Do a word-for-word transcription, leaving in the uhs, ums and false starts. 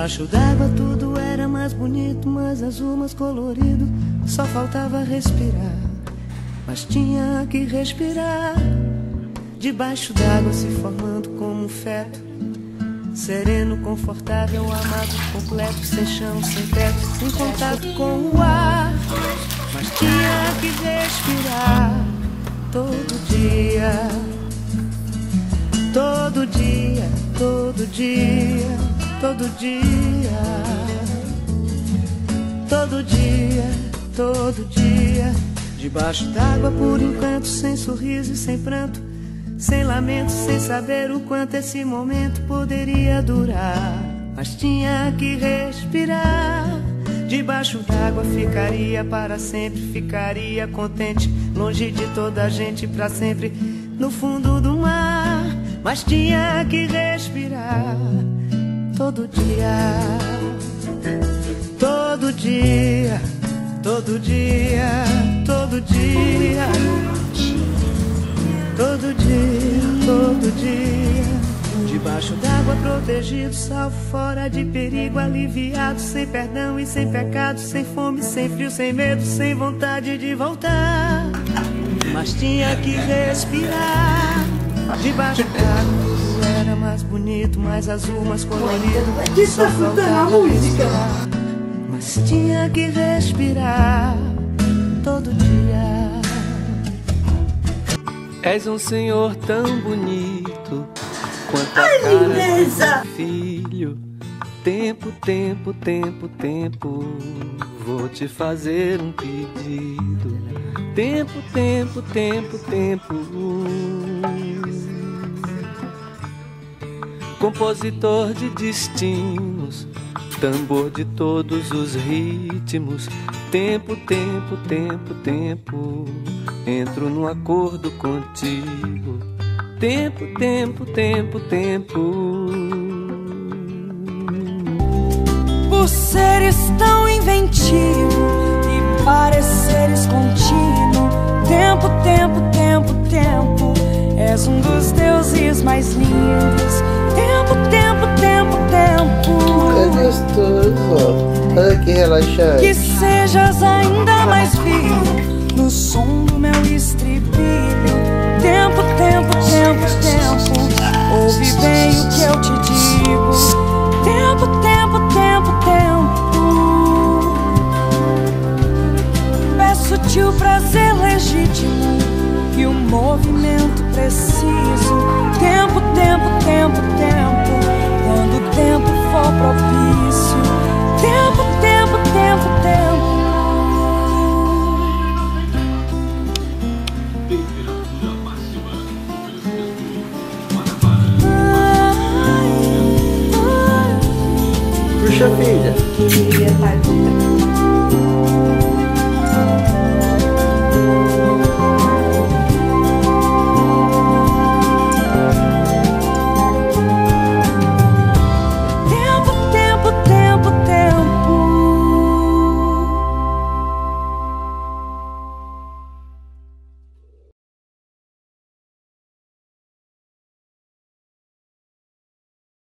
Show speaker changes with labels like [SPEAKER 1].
[SPEAKER 1] Debaixo d'água tudo era mais bonito, mais azul, mais colorido. Só faltava respirar, mas tinha que respirar. Debaixo d'água se formando como um feto, sereno, confortável, amado, completo, sem chão, sem teto, sem contato com o ar. Mas tinha que respirar todo dia, todo dia, todo dia, todo dia, todo dia, todo dia. Debaixo d'água por encanto, sem sorriso e sem pranto, sem lamento, sem saber o quanto esse momento poderia durar. Mas tinha que respirar. Debaixo d'água ficaria para sempre, ficaria contente, longe de toda a gente pra sempre, no fundo do mar. Mas tinha que respirar todo dia, todo dia, todo dia, todo dia, todo dia, todo dia. Debaixo d'água protegido, salvo fora de perigo, aliviado, sem perdão e sem pecado, sem fome, sem frio, sem medo, sem vontade de voltar. Mas tinha que respirar. Debaixo d'água tudo era mais bonito, mais azul, mais colorido. Só faltava respirar. Mas tinha que respirar todo dia.
[SPEAKER 2] És um senhor tão bonito quanto a cara do filho. Tempo, tempo, tempo, tempo, vou te fazer um pedido. Tempo, tempo, tempo, tempo. Compositor de destinos, tambor de todos os ritmos. Tempo, tempo, tempo, tempo, entro num acordo contigo. Tempo, tempo, tempo, tempo.
[SPEAKER 3] Por seres tão inventivo e pareceres contínuo. Tempo, tempo, tempo, tempo, és um dos deuses mais lindos. Tempo, tempo, tempo, tempo.
[SPEAKER 4] É gostoso, olha que relaxante.
[SPEAKER 3] Que sejas ainda mais vivo no som do meu estribilho. Tempo, tempo, tempo, tempo, ouve bem o que eu te digo. Tempo, tempo, tempo, tempo, peço-te o prazer legítimo